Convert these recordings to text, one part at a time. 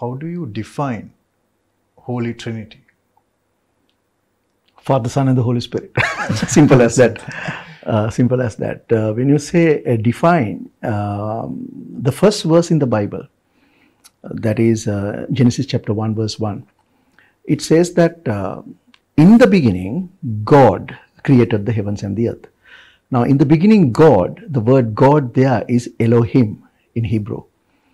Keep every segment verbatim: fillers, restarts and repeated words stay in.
how do you define Holy Trinity? Father, Son and the Holy Spirit. Simple as that. Uh, simple as that. Uh, when you say uh, define, um, the first verse in the Bible, uh, that is uh, Genesis chapter one verse one, it says that uh, in the beginning God created the heavens and the earth. Now in the beginning God, the word God there is Elohim in Hebrew.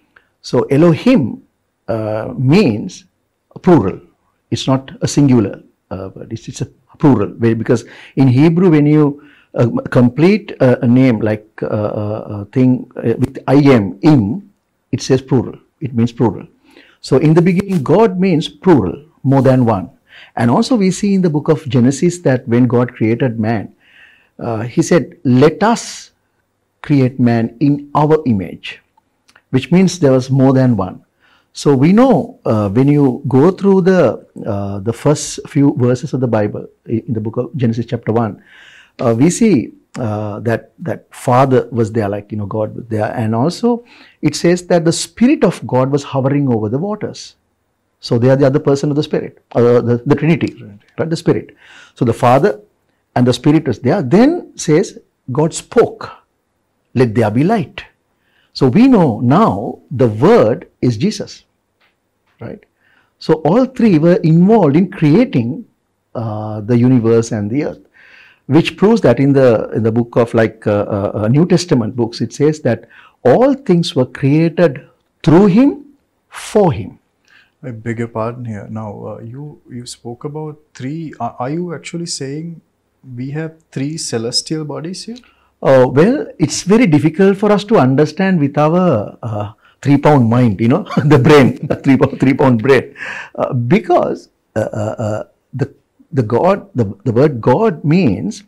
So Elohim uh, means plural. It's not a singular uh, word. It's, it's a plural, because in Hebrew when you uh, complete uh, a name like uh, a thing uh, with I am, im, it says plural. It means plural. So in the beginning God means plural, more than one. And also we see in the book of Genesis that when God created man, uh, he said, let us create man in our image, which means there was more than one. So we know uh, when you go through the uh, the first few verses of the Bible in the book of Genesis chapter one, uh, we see uh, that that Father was there, like, you know, God was there, and also it says that the Spirit of God was hovering over the waters. So they are the other person of the Spirit, uh, the, the Trinity, Trinity, right? The Spirit. So the Father and the Spirit was there. Then says God spoke, let there be light. So we know now the Word is Jesus, right? So all three were involved in creating uh, the universe and the earth, which proves that in the in the book of like uh, uh, New Testament books, it says that all things were created through Him, for Him. I beg your pardon here. Now uh, you you spoke about three. Are, are you actually saying we have three celestial bodies here? Uh, well, it's very difficult for us to understand with our uh, three-pound mind, you know, the brain, three pound, three pound brain, uh, because uh, uh, the the God, the the word God means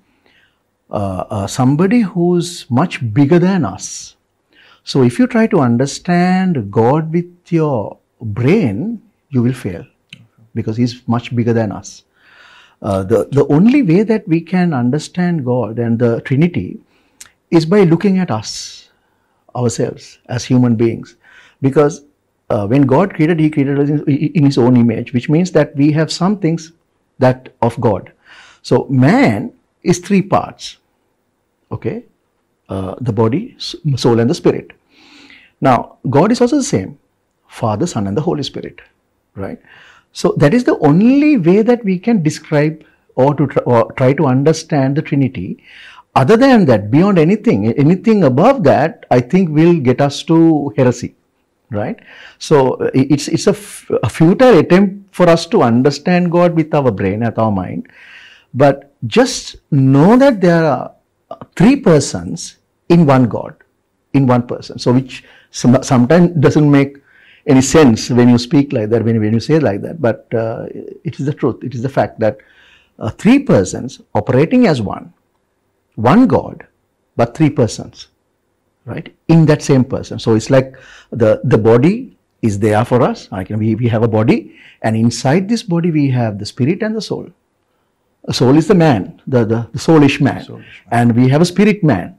uh, uh, somebody who's much bigger than us. So if you try to understand God with your brain, you will fail, because He's much bigger than us. Uh, the the only way that we can understand God and the Trinity is by looking at us, ourselves as human beings, because uh, when God created, He created us in, in His own image, which means that we have some things that of God. So man is three parts, okay, uh, the body, soul and the spirit. Now God is also the same, Father, Son and the Holy Spirit, right? So that is the only way that we can describe or to try, or try to understand the Trinity. Other than that, beyond anything, anything above that, I think will get us to heresy, right? So it's it's a, a futile attempt for us to understand God with our brain, at our mind. But just know that there are three persons in one God, in one person. So which some, sometimes doesn't make any sense when you speak like that, when, when you say like that. But uh, it is the truth. It is the fact that uh, three persons operating as one, one God, but three persons, right, in that same person. So it's like the the body is there for us. Like we, we have a body, and inside this body we have the spirit and the soul. The soul is the man, the, the, the soulish man, soulish man, and we have a spirit man.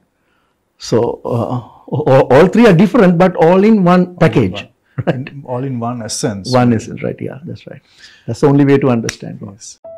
So uh, all, all three are different, but all in one package. All in one, right? All in one essence. One essence, right? Yeah, that's right. That's the only way to understand. Yes.